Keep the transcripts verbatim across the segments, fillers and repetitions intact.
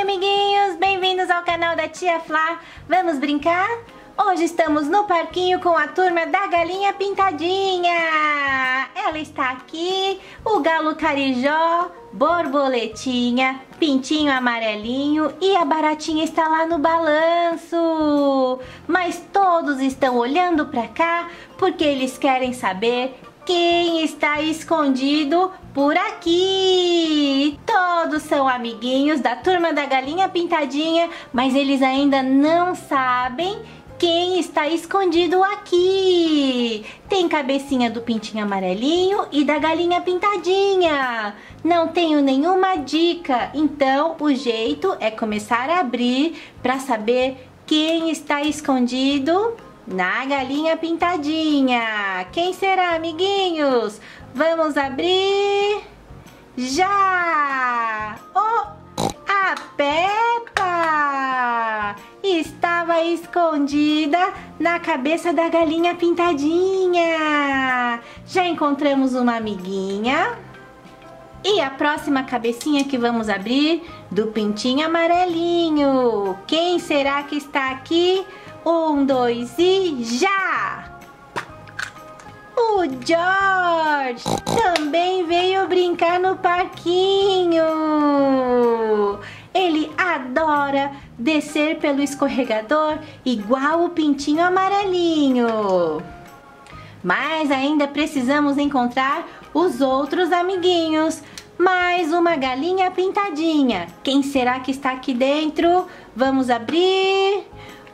amiguinhos, bem-vindos ao canal da Tia Flá. Vamos brincar? Hoje estamos no parquinho com a turma da Galinha Pintadinha. Ela está aqui, o Galo Carijó, Borboletinha, Pintinho Amarelinho e a Baratinha está lá no balanço. Mas todos estão olhando para cá porque eles querem saber quem está escondido por aqui. Todos são amiguinhos da turma da Galinha Pintadinha, mas eles ainda não sabem quem está escondido aqui. Tem cabecinha do Pintinho Amarelinho e da Galinha Pintadinha. Não tenho nenhuma dica, então o jeito é começar a abrir para saber quem está escondido na Galinha Pintadinha. Quem será, amiguinhos? Vamos abrir já! Oh, a Peppa estava escondida na cabeça da Galinha Pintadinha. Já encontramos uma amiguinha. E a próxima cabecinha que vamos abrir, do Pintinho Amarelinho. Quem será que está aqui? Um, dois e já! O George também veio brincar no parquinho. Ele adora descer pelo escorregador igual o Pintinho Amarelinho. Mas ainda precisamos encontrar os outros amiguinhos. Mais uma Galinha Pintadinha. Quem será que está aqui dentro? Vamos abrir.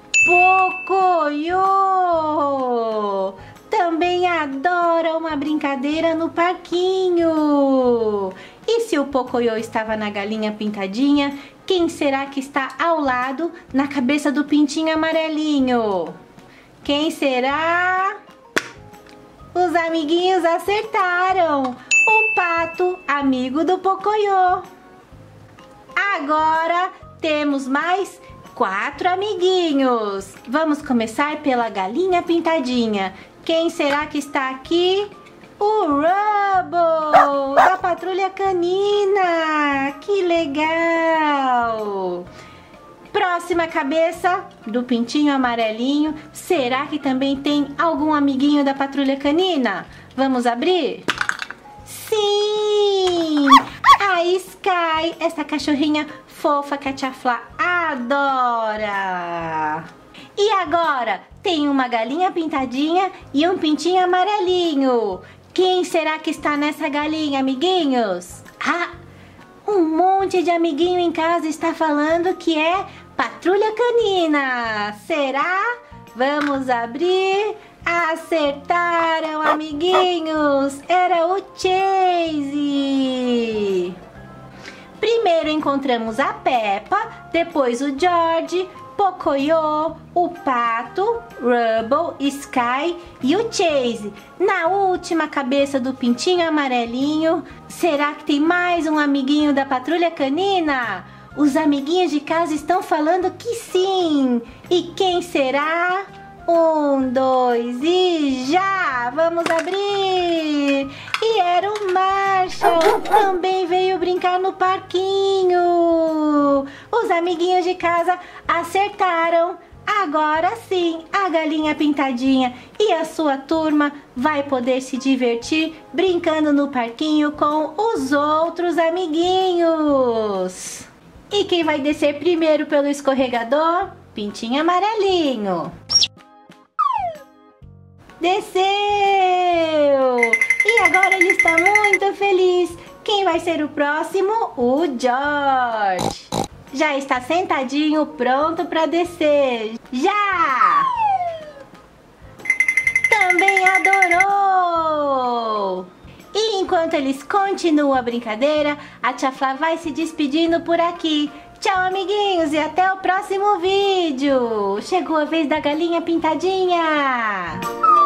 Pocoyo também adora uma brincadeira no parquinho. E se o Pocoyo estava na Galinha Pintadinha, quem será que está ao lado na cabeça do Pintinho Amarelinho? Quem será? Os amiguinhos acertaram. O Pato, amigo do Pocoyo. Agora temos mais quatro amiguinhos. Vamos começar pela Galinha Pintadinha. Quem será que está aqui? O Rubble, da Patrulha Canina. Que legal! Próxima cabeça, do Pintinho Amarelinho. Será que também tem algum amiguinho da Patrulha Canina? Vamos abrir? Sim! A Sky, essa cachorrinha fofa que a Tia Flá adora. E agora tem uma Galinha Pintadinha e um Pintinho Amarelinho. Quem será que está nessa galinha, amiguinhos? Ah, um monte de amiguinho em casa está falando que é Patrulha Canina. Será? Vamos abrir. Acertaram, amiguinhos. Era o Chase. Primeiro encontramos a Peppa, depois o George, Pocoyo, o Pato, Rubble, Sky e o Chase. Na última cabeça do Pintinho Amarelinho, será que tem mais um amiguinho da Patrulha Canina? Os amiguinhos de casa estão falando que sim. E quem será? Um, dois e já! Vamos abrir! E era o Marshall, também veio brincar no parquinho. Os amiguinhos de casa acertaram. Agora sim, a Galinha Pintadinha e a sua turma vai poder se divertir brincando no parquinho com os outros amiguinhos. E quem vai descer primeiro pelo escorregador? Pintinho Amarelinho. Desceu! E agora ele está muito feliz. Quem vai ser o próximo? O George. Já está sentadinho, pronto para descer. Já! Também adorou! E enquanto eles continuam a brincadeira, a Tia Flá vai se despedindo por aqui. Tchau, amiguinhos, e até o próximo vídeo. Chegou a vez da Galinha Pintadinha.